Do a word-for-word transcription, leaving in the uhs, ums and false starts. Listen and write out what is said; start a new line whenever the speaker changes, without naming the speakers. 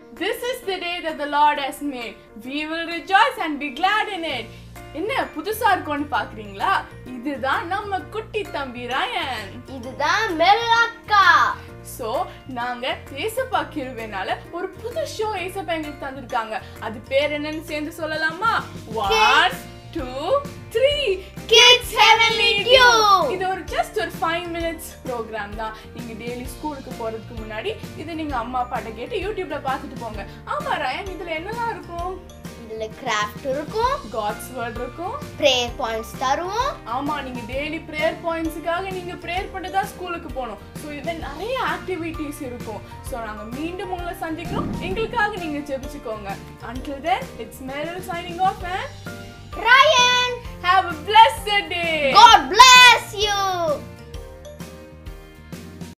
This is the day that the Lord has made. We will rejoice and be glad in it. என்ன புதுசா இருக்கும்னு பாக்குறீங்களா? இதுதான் நம்ம குட்டி தம்பி ராயன்.
இதுதான் மெல்லக்கா.
சோ நாங்க ஏசப்பா கிருபைனால ஒரு புது ஷோ ஏசப்பா எங்களுக்கு தந்திருக்காங்க. அது பேர் என்னன்னு சேர்ந்து சொல்லலாமா? one two three
Kids Heavenly Tune.
இது ஒரு just ஒரு five minutes program தான். நீங்க டெய்லி ஸ்கூலுக்கு போறதுக்கு முன்னாடி இத நீங்க அம்மா அப்பாட்ட கேட்டு YouTubeல பார்த்துட்டு போங்க. ஆமா ராயன், இதுல என்னலாம் இருக்கும்?
இதுல கிராஃப்ட் இருக்கும்,
God's word இருக்கும்,
prayer points தருவோம்.
ஆமா, நீங்க டெய்லி prayer pointsக்காக நீங்க prayer பண்ணிட்டு தான் ஸ்கூலுக்கு போணும். சோ இதுல நிறைய ஆக்டிவிட்டீஸ் இருக்கும். சோ நாங்க மீண்டும் உங்களை சந்திக்கிறோம். எங்களுக்காக நீங்க ஜெபிச்சுக்கோங்க. Until then, it's Meryl signing off and
Ryan,
have a blessed day.
God bless you.